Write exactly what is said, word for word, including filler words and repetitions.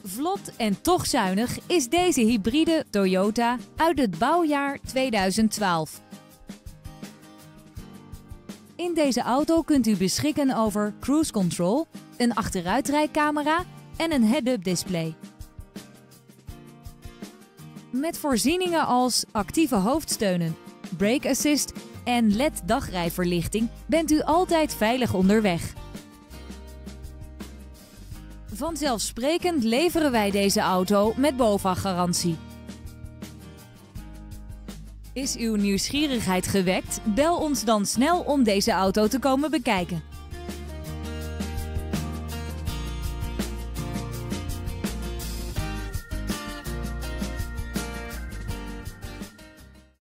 Vlot en toch zuinig is deze hybride Toyota uit het bouwjaar tweeduizend twaalf. In deze auto kunt u beschikken over cruise control, een achteruitrijcamera en een head-up display. Met voorzieningen als actieve hoofdsteunen, brake assist en L E D dagrijverlichting bent u altijd veilig onderweg. Vanzelfsprekend leveren wij deze auto met BOVAG-garantie. Is uw nieuwsgierigheid gewekt? Bel ons dan snel om deze auto te komen bekijken.